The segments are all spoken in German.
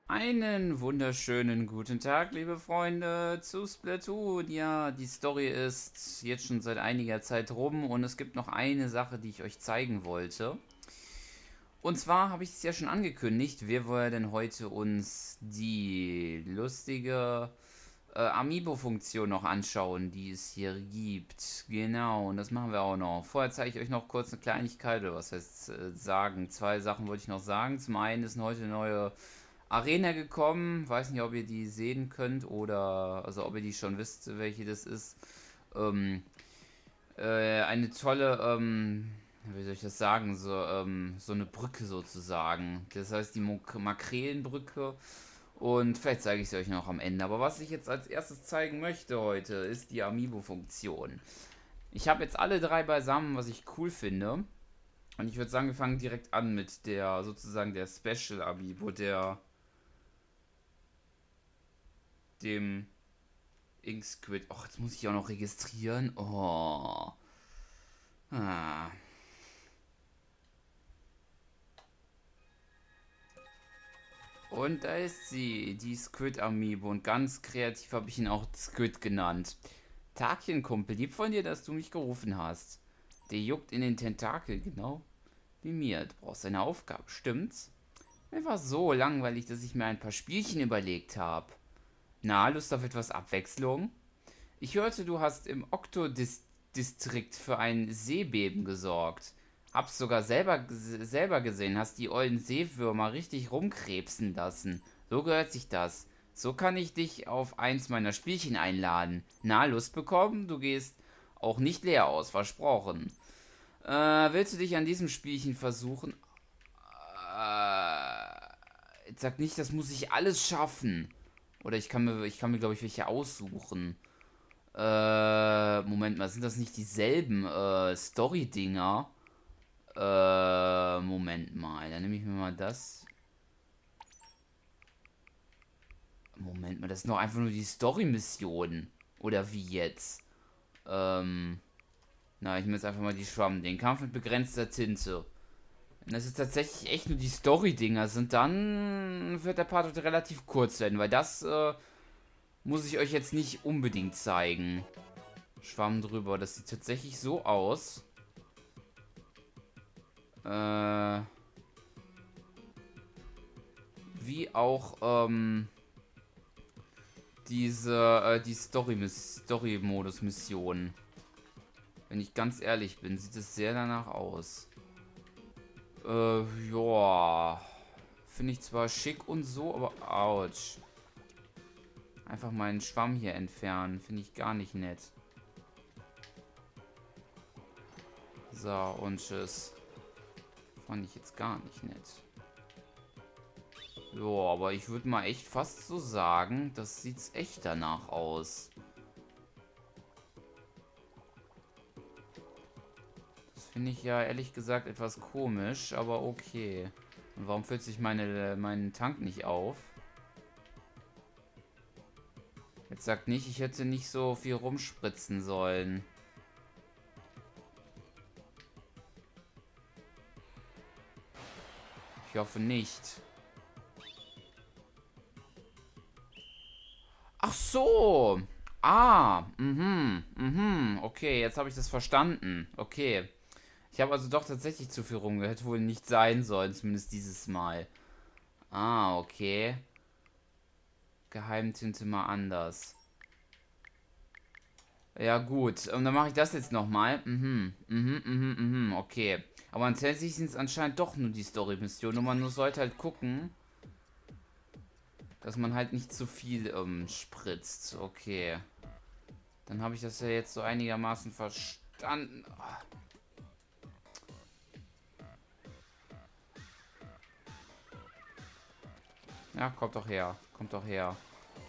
Einen wunderschönen guten Tag, liebe Freunde, zu Splatoon. Ja, die Story ist jetzt schon seit einiger Zeit rum und es gibt noch eine Sache, die ich euch zeigen wollte. Und zwar habe ich es ja schon angekündigt, wir wollen heute uns die lustige Amiibo-Funktion noch anschauen, die es hier gibt. Genau, und das machen wir auch noch. Vorher zeige ich euch noch kurz eine Kleinigkeit, oder was heißt sagen. Zwei Sachen wollte ich noch sagen. Zum einen ist heute eine neue Arena gekommen. Weiß nicht, ob ihr die sehen könnt oder also ob ihr die schon wisst, welche das ist. Ähm, eine tolle, wie soll ich das sagen, so eine Brücke sozusagen. Das heißt die Makrelenbrücke. Und vielleicht zeige ich es euch noch am Ende. Aber was ich jetzt als erstes zeigen möchte heute, ist die Amiibo-Funktion. Ich habe jetzt alle drei beisammen, was ich cool finde. Und ich würde sagen, wir fangen direkt an mit der sozusagen der Special Amiibo, dem Ink Squid. Och, jetzt muss ich auch noch registrieren. Oh. Ah. Und da ist sie, die Squid Amiibo. Und ganz kreativ habe ich ihn auch Squid genannt. Tagchen, Kumpel, lieb von dir, dass du mich gerufen hast. Der juckt in den Tentakel, genau wie mir. Du brauchst eine Aufgabe, stimmt's? Mir war so langweilig, dass ich mir ein paar Spielchen überlegt habe. Na, Lust auf etwas Abwechslung? Ich hörte, du hast im Okto-Distrikt für ein Seebeben gesorgt. Hab's sogar selber gesehen, hast die ollen Seewürmer richtig rumkrebsen lassen. So gehört sich das. So kann ich dich auf eins meiner Spielchen einladen. Na, Lust bekommen? Du gehst auch nicht leer aus, versprochen. Willst du dich an diesem Spielchen versuchen? Jetzt sag nicht, das muss ich alles schaffen. Oder ich kann mir glaube ich, welche aussuchen. Moment mal, sind das nicht dieselben Story-Dinger? Moment mal, dann nehme ich mir mal das. Moment mal, das sind doch einfach nur die Story-Missionen. Oder wie jetzt? Ähm, na, ich nehme jetzt einfach mal die Schwamm. Den Kampf mit begrenzter Tinte. Wenn das jetzt tatsächlich echt nur die Story-Dinger sind, dann wird der Part heute relativ kurz werden, weil das muss ich euch jetzt nicht unbedingt zeigen. Schwamm drüber, das sieht tatsächlich so aus. Äh, wie auch die Story-Modus-Mission. Wenn ich ganz ehrlich bin, sieht es sehr danach aus. Ja. Finde ich zwar schick und so, aber ouch. Einfach meinen Schwamm hier entfernen. Finde ich gar nicht nett. So, und tschüss. Fand ich jetzt gar nicht nett. Ja, aber ich würde mal echt fast so sagen, das sieht echt danach aus. Das finde ich ja ehrlich gesagt etwas komisch, aber okay. Und warum füllt sich meinen Tank nicht auf? Jetzt sagt nicht, ich hätte nicht so viel rumspritzen sollen. Ich hoffe nicht. Ach so. Okay, jetzt habe ich das verstanden. Okay. Ich habe also doch tatsächlich zu viel rumgehört, wohl nicht sein sollen, zumindest dieses Mal. Ah, okay. Geheimtinte mal anders. Ja, gut. Und dann mache ich das jetzt nochmal. Okay. Aber tatsächlich sind es anscheinend doch nur die Story-Missionen. Und man sollte halt gucken, dass man halt nicht zu viel spritzt. Okay. Dann habe ich das ja jetzt so einigermaßen verstanden. Ja, kommt doch her. Kommt doch her.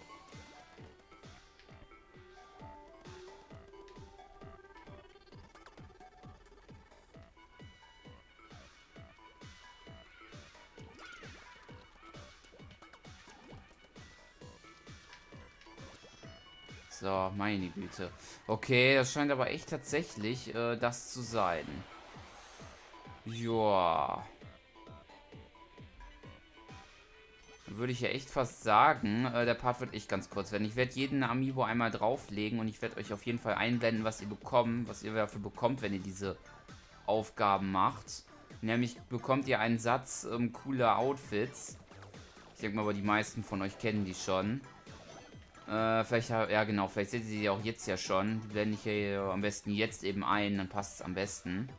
So, meine Güte. Okay, das scheint aber echt tatsächlich das zu sein. Joa. würde ich ja echt fast sagen, der Part wird echt ganz kurz werden. Ich werde jeden Amiibo einmal drauflegen und ich werde euch auf jeden Fall einblenden, was ihr bekommt, was ihr dafür bekommt, wenn ihr diese Aufgaben macht. Nämlich bekommt ihr einen Satz cooler Outfits. Ich denke mal, aber die meisten von euch kennen die schon. Vielleicht, ja genau, vielleicht seht ihr die auch jetzt ja schon. Die blende ich hier am besten jetzt eben ein, dann passt es am besten.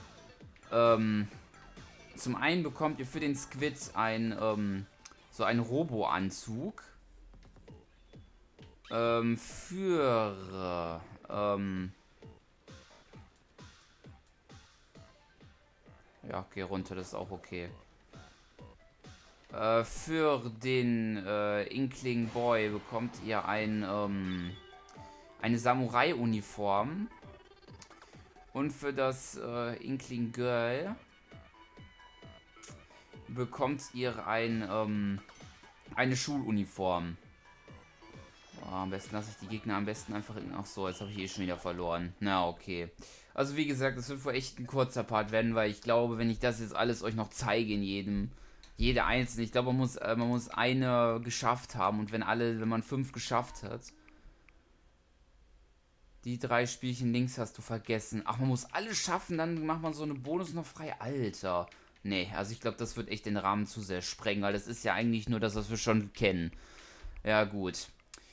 Zum einen bekommt ihr für den Squid so einen Robo-Anzug. Ja, geh runter, das ist auch okay. Für den Inkling Boy bekommt ihr eine Samurai-Uniform. Und für das Inkling Girl bekommt ihr eine Schuluniform. Oh, am besten lasse ich die Gegner am besten einfach in... Ach so, jetzt habe ich schon wieder verloren. Na, okay. Also wie gesagt, das wird wohl echt ein kurzer Part werden, weil ich glaube, wenn ich das jetzt alles euch noch zeige in jede einzelne, ich glaube, man muss eine geschafft haben und wenn man 5 geschafft hat, die 3 Spielchen links hast du vergessen. Ach, man muss alles schaffen, dann macht man so eine Bonus noch frei. Alter. Nee, also ich glaube, das wird echt den Rahmen zu sehr sprengen, weil das ist ja eigentlich nur das, was wir schon kennen. Ja, gut.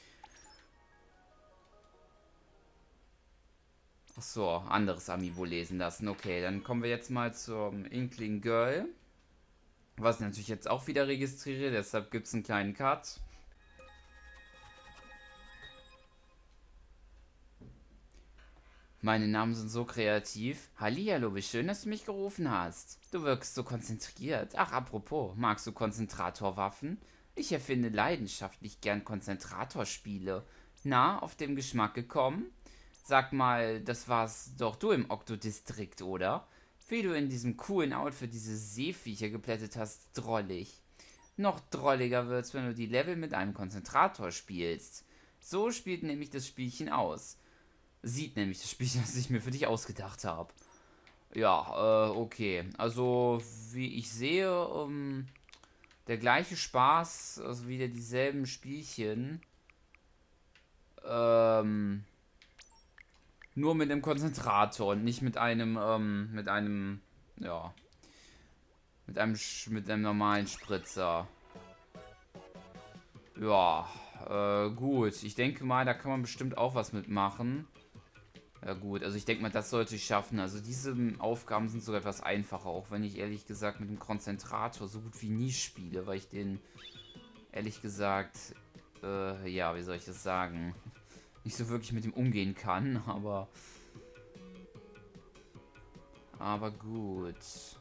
Ach so, anderes Amiibo lesen lassen. Okay, dann kommen wir jetzt mal zum Inkling Girl. Was ich natürlich jetzt auch wieder registriere, deshalb gibt es einen kleinen Cut. Meine Namen sind so kreativ. Hallihallo, wie schön, dass du mich gerufen hast. Du wirkst so konzentriert. Ach, apropos, magst du Konzentratorwaffen? Ich erfinde leidenschaftlich gern Konzentratorspiele. Na, auf den Geschmack gekommen? Sag mal, das warst doch du im Okto-Distrikt, oder? Wie du in diesem coolen Outfit diese Seeviecher geplättet hast, drollig. Noch drolliger wird's, wenn du die Level mit einem Konzentrator spielst. So spielt nämlich das Spielchen aus. Sieht nämlich das Spielchen, das ich mir für dich ausgedacht habe. Ja, okay. Also, wie ich sehe, der gleiche Spaß, also wieder dieselben Spielchen. Nur mit einem Konzentrator und nicht ja, mit einem normalen Spritzer. Ja, gut. Ich denke mal, da kann man bestimmt auch was mitmachen. Ja gut, also ich denke mal, das sollte ich schaffen. Also diese Aufgaben sind sogar etwas einfacher, auch wenn ich ehrlich gesagt mit dem Konzentrator so gut wie nie spiele, weil ich den ehrlich gesagt, ja, wie soll ich das sagen, nicht so wirklich mit dem umgehen kann, aber gut.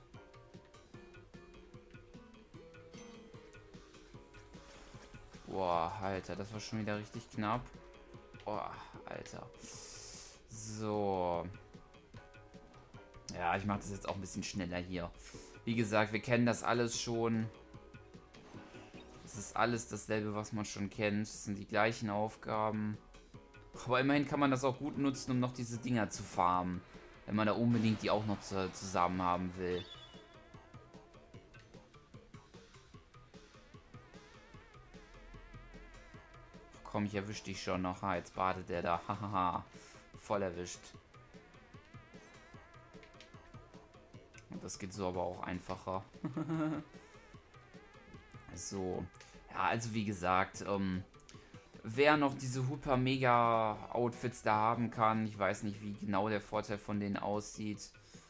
Boah, Alter, das war schon wieder richtig knapp. Boah, Alter. So. Ja, ich mache das jetzt auch ein bisschen schneller hier. Wie gesagt, wir kennen das alles schon. Es ist alles dasselbe, was man schon kennt. Es sind die gleichen Aufgaben. Aber immerhin kann man das auch gut nutzen, um noch diese Dinger zu farmen. Wenn man da unbedingt die auch noch zusammen haben will. Komm, ich erwische dich schon noch. Ha, jetzt badet der da. Hahaha. Voll erwischt. Und das geht so aber auch einfacher. So. Ja, also wie gesagt, wer noch diese Hyper Mega Outfits da haben kann, ich weiß nicht, wie genau der Vorteil von denen aussieht.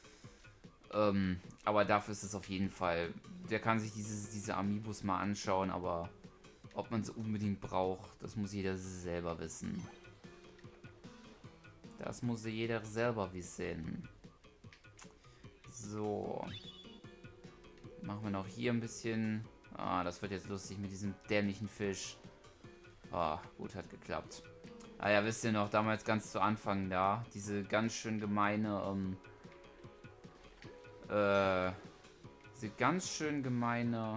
Aber dafür ist es auf jeden Fall. Der kann sich diese Amiibos mal anschauen, aber ob man es unbedingt braucht, das muss jeder selber wissen. Das muss jeder selber wissen. So. Machen wir noch hier ein bisschen. Ah, das wird jetzt lustig mit diesem dämlichen Fisch. Ah, gut, hat geklappt. Ah ja, wisst ihr noch, damals ganz zu Anfang da, diese ganz schön gemeine, diese ganz schön gemeine...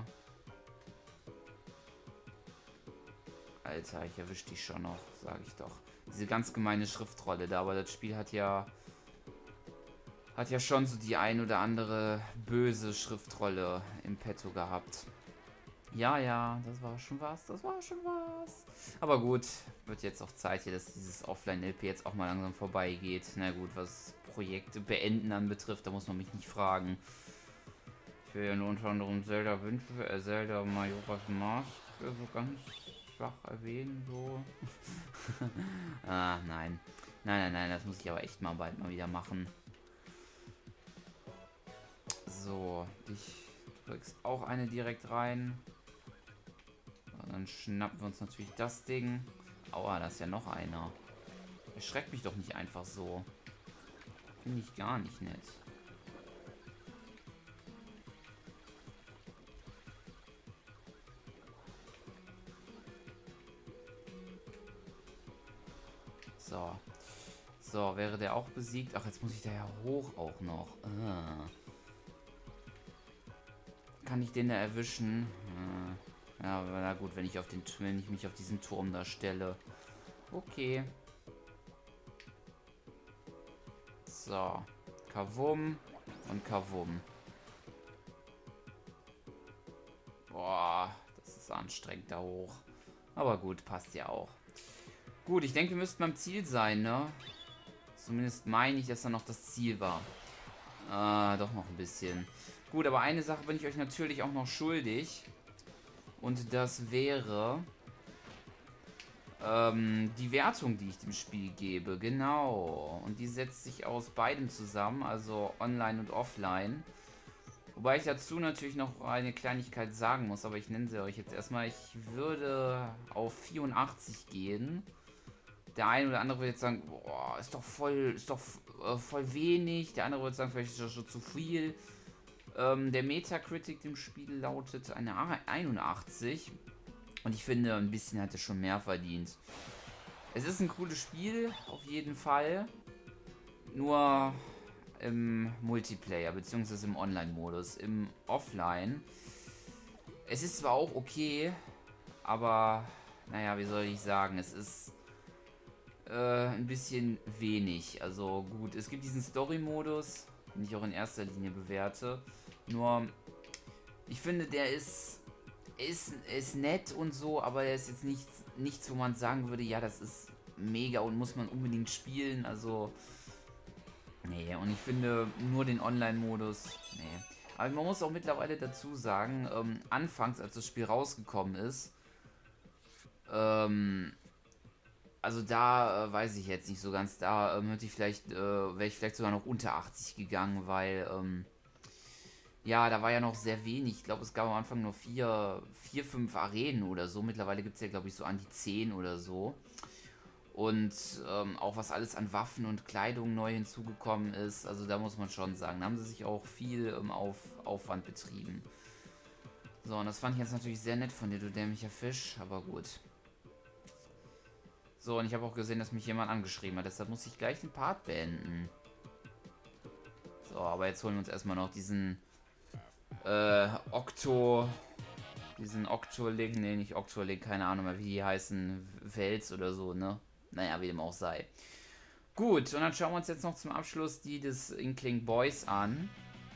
Alter, ich erwische dich schon noch, sage ich doch. Diese ganz gemeine Schriftrolle da, aber das Spiel hat ja schon so die ein oder andere böse Schriftrolle im Petto gehabt. Ja, ja, das war schon was, das war schon was. Aber gut, wird jetzt auch Zeit hier, dass dieses Offline-LP jetzt auch mal langsam vorbeigeht. Na gut, was Projekte beenden anbetrifft, da muss man mich nicht fragen. Ich will ja nur unter anderem Zelda Wünsche, Zelda Majora's Mask so ganz schwach erwähnen, so. Ah, nein. Nein, nein, nein, das muss ich aber echt mal bald mal wieder machen. So, dich drückst auch eine direkt rein. Und dann schnappen wir uns natürlich das Ding. Aua, da ist ja noch einer. Erschreckt mich doch nicht einfach so. Finde ich gar nicht nett. So. So, wäre der auch besiegt? Ach, jetzt muss ich da ja hoch auch noch. Kann ich den da erwischen? Ja, aber na gut, wenn ich mich auf diesen Turm da stelle. Okay. So. Kavum und Kavum. Boah, das ist anstrengend da hoch. Aber gut, passt ja auch. Gut, ich denke, wir müssten beim Ziel sein, ne? Zumindest meine ich, dass da noch das Ziel war. Doch noch ein bisschen. Gut, aber eine Sache bin ich euch natürlich auch noch schuldig. Und das wäre die Wertung, die ich dem Spiel gebe. Genau. Und die setzt sich aus beidem zusammen, also online und offline. Wobei ich dazu natürlich noch eine Kleinigkeit sagen muss, aber ich nenne sie euch jetzt erstmal. Ich würde auf 84 gehen. Der eine oder andere würde jetzt sagen, boah, ist doch voll wenig. Der andere würde sagen, vielleicht ist das schon zu viel. Der Metacritic dem Spiel lautet eine 81. Und ich finde, ein bisschen hat es schon mehr verdient. Es ist ein cooles Spiel, auf jeden Fall. Nur im Multiplayer, beziehungsweise im Online-Modus. Im Offline. Es ist zwar auch okay, aber, naja, wie soll ich sagen, es ist ein bisschen wenig. Also gut, es gibt diesen Story-Modus, den ich auch in erster Linie bewerte. Nur, ich finde, der ist nett und so, aber der ist jetzt nichts, wo man sagen würde, ja, das ist mega und muss man unbedingt spielen. Also, nee, und ich finde nur den Online-Modus, nee. Aber man muss auch mittlerweile dazu sagen, anfangs, als das Spiel rausgekommen ist, also da weiß ich jetzt nicht so ganz. Da wäre ich vielleicht sogar noch unter 80 gegangen, weil ja, da war ja noch sehr wenig. Ich glaube, es gab am Anfang nur 5 Arenen oder so. Mittlerweile gibt es ja, glaube ich, so an die 10 oder so. Und auch was alles an Waffen und Kleidung neu hinzugekommen ist. Also da muss man schon sagen, da haben sie sich auch viel Aufwand betrieben. So, und das fand ich jetzt natürlich sehr nett von dir, du dämlicher Fisch. Aber gut. So, und ich habe auch gesehen, dass mich jemand angeschrieben hat. Deshalb muss ich gleich den Part beenden. So, aber jetzt holen wir uns erstmal noch diesen Octolink, nee, nicht Octolink, keine Ahnung mehr, wie die heißen, Wels oder so, ne? Naja, wie dem auch sei. Gut, und dann schauen wir uns jetzt noch zum Abschluss die des Inkling Boys an.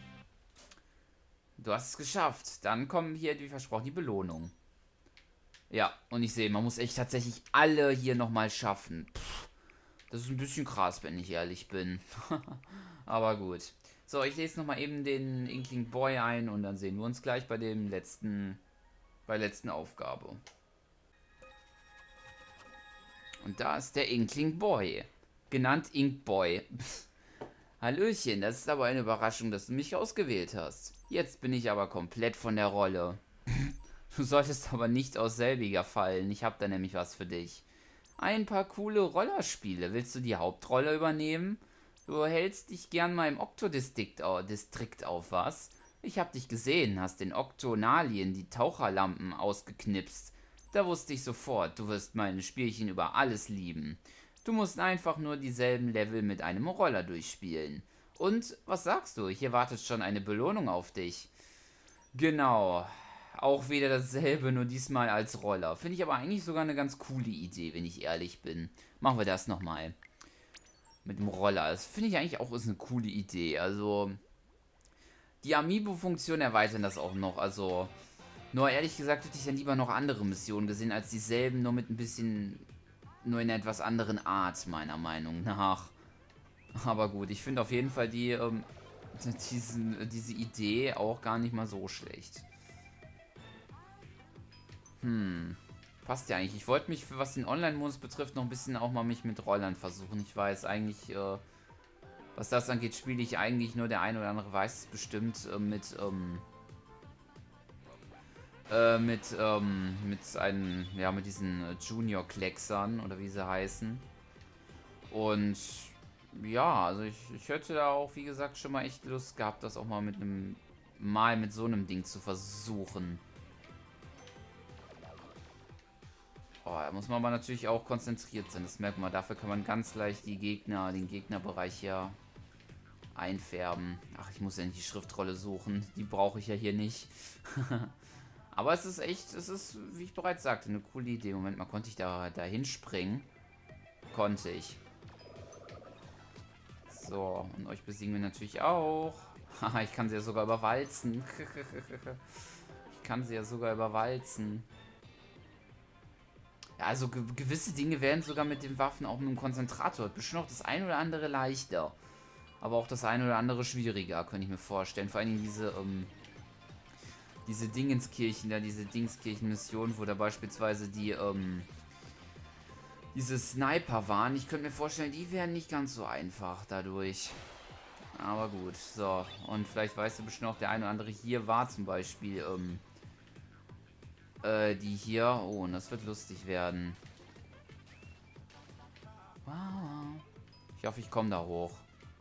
Du hast es geschafft. Dann kommen hier, wie versprochen, die Belohnung. Ja, und ich sehe, man muss echt tatsächlich alle hier nochmal schaffen. Das ist ein bisschen krass, wenn ich ehrlich bin. Aber gut. So, ich lese nochmal eben den Inkling Boy ein und dann sehen wir uns gleich bei der letzten Aufgabe. Und da ist der Inkling Boy. Genannt Ink Boy. Hallöchen, das ist aber eine Überraschung, dass du mich ausgewählt hast. Jetzt bin ich aber komplett von der Rolle. Du solltest aber nicht aus selbiger fallen. Ich habe da nämlich was für dich. Ein paar coole Rollerspiele. Willst du die Hauptrolle übernehmen? Du hältst dich gern mal im Okto-Distrikt auf, was? Ich hab dich gesehen, hast den Oktonalien die Taucherlampen ausgeknipst. Da wusste ich sofort, du wirst meine Spielchen über alles lieben. Du musst einfach nur dieselben Level mit einem Roller durchspielen. Und, was sagst du? Hier wartet schon eine Belohnung auf dich. Genau. Auch wieder dasselbe, nur diesmal als Roller. Finde ich aber eigentlich sogar eine ganz coole Idee, wenn ich ehrlich bin. Machen wir das nochmal. Mit dem Roller. Das finde ich eigentlich auch ist eine coole Idee. Also, die Amiibo-Funktion erweitern das auch noch. Also, Nur ehrlich gesagt hätte ich ja lieber noch andere Missionen gesehen, als dieselben, nur mit ein bisschen, nur in einer etwas anderen Art, meiner Meinung nach. Aber gut, ich finde auf jeden Fall diese Idee auch gar nicht mal so schlecht. Passt ja eigentlich. Ich wollte mich, was den Online-Modus betrifft, noch ein bisschen auch mal mich mit Rollern versuchen. Ich weiß eigentlich, was das angeht, spiele ich eigentlich nur, der eine oder andere weiß es bestimmt, mit diesen Junior-Klecksern oder wie sie heißen. Und ja, also ich hätte da auch, wie gesagt, schon mal echt Lust gehabt, das auch mal mit so einem Ding zu versuchen. Oh, da muss man aber natürlich auch konzentriert sein, das merkt man. Dafür kann man ganz leicht den Gegnerbereich hier einfärben. Ach, ich muss ja nicht die Schriftrolle suchen, die brauche ich ja hier nicht. Aber es ist, wie ich bereits sagte, eine coole Idee. Moment mal, konnte ich da hinspringen? Konnte ich. So, und euch besiegen wir natürlich auch. Haha, ich kann sie ja sogar überwalzen. Ich kann sie ja sogar überwalzen. Ja, also gewisse Dinge werden sogar mit den Waffen auch mit dem Konzentrator bestimmt auch das ein oder andere leichter. Aber auch das ein oder andere schwieriger, könnte ich mir vorstellen. Vor allen Dingen diese Dingenskirchen da, diese Dingskirchen-Mission, wo da beispielsweise diese Sniper waren. Ich könnte mir vorstellen, die wären nicht ganz so einfach dadurch. Aber gut, so. Und vielleicht weißt du bestimmt auch, der eine oder andere hier war zum Beispiel, die hier. Oh, und das wird lustig werden. Wow. Ich hoffe, ich komme da hoch.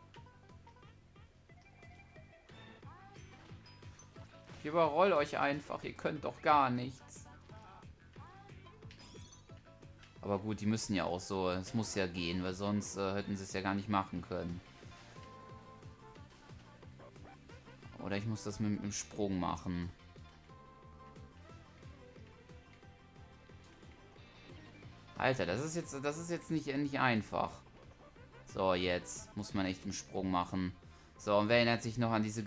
Ich überroll euch einfach. Ihr könnt doch gar nichts. Aber gut, die müssen ja auch so. Es muss ja gehen, weil sonst hätten sie es ja gar nicht machen können. Oder ich muss das mit dem Sprung machen. Alter, das ist jetzt nicht einfach. So, jetzt muss man echt einen Sprung machen. So, und wer erinnert sich noch an diese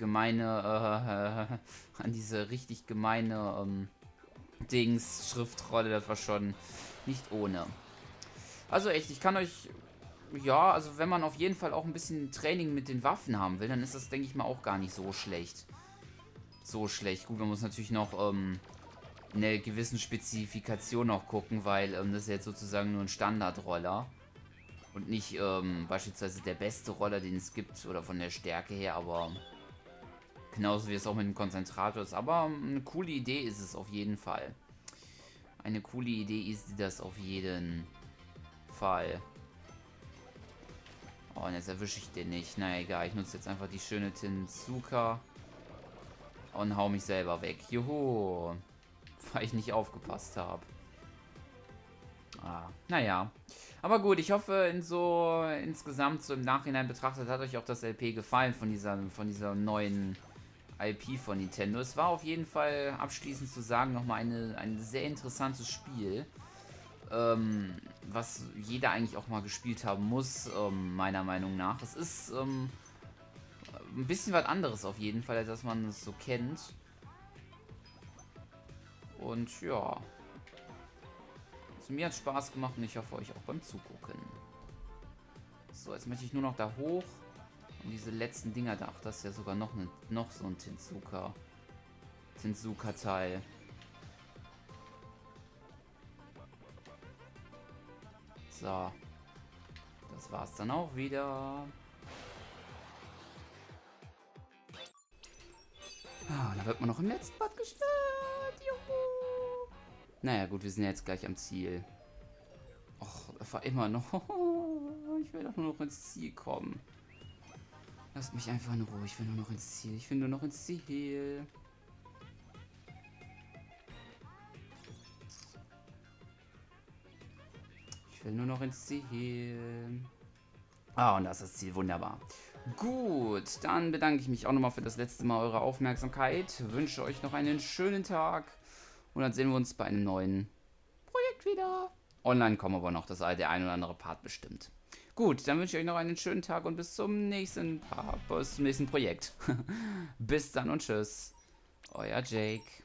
an diese richtig gemeine, Schriftrolle, das war schon nicht ohne. Also echt, ich kann euch, ja, also wenn man auf jeden Fall auch ein bisschen Training mit den Waffen haben will, dann ist das, denke ich mal, auch gar nicht so schlecht. So schlecht. Gut, man muss natürlich noch, eine gewissen Spezifikation auch gucken, weil das ist jetzt sozusagen nur ein Standardroller und nicht beispielsweise der beste Roller, den es gibt oder von der Stärke her, aber genauso wie es auch mit dem Konzentrator ist. Aber eine coole Idee ist es auf jeden Fall. Eine coole Idee ist das auf jeden Fall. Oh, und jetzt erwische ich den nicht. Na egal, ich nutze jetzt einfach die schöne Tinsuka und hau mich selber weg. Juhu. Weil ich nicht aufgepasst habe. Naja. Aber gut, ich hoffe, insgesamt so im Nachhinein betrachtet hat euch auch das LP gefallen von dieser neuen IP von Nintendo. Es war auf jeden Fall, abschließend zu sagen, nochmal ein sehr interessantes Spiel. Was jeder eigentlich auch mal gespielt haben muss, meiner Meinung nach. Es ist ein bisschen was anderes auf jeden Fall, als man es so kennt. Und ja. Also mir hat Spaß gemacht und ich hoffe euch auch beim Zugucken. So, jetzt möchte ich nur noch da hoch. Und diese letzten Dinger da. Ach, das ist ja sogar noch so ein Tinsuka-Teil. So. Das war's dann auch wieder. Ah, da wird man noch im letzten Part gestört. Juhu. Naja, gut, wir sind ja jetzt gleich am Ziel. Och, das war immer noch. Ich will doch nur noch ins Ziel kommen. Lasst mich einfach in Ruhe. Ich will nur noch ins Ziel. Ich will nur noch ins Ziel. Ich will nur noch ins Ziel. Ah, und das ist das Ziel. Wunderbar. Gut, dann bedanke ich mich auch nochmal für das letzte Mal eure Aufmerksamkeit. Wünsche euch noch einen schönen Tag. Und dann sehen wir uns bei einem neuen Projekt wieder. Online kommen aber noch der ein oder andere Part bestimmt. Gut, dann wünsche ich euch noch einen schönen Tag und bis zum nächsten Projekt. Bis dann und tschüss. Euer Jake.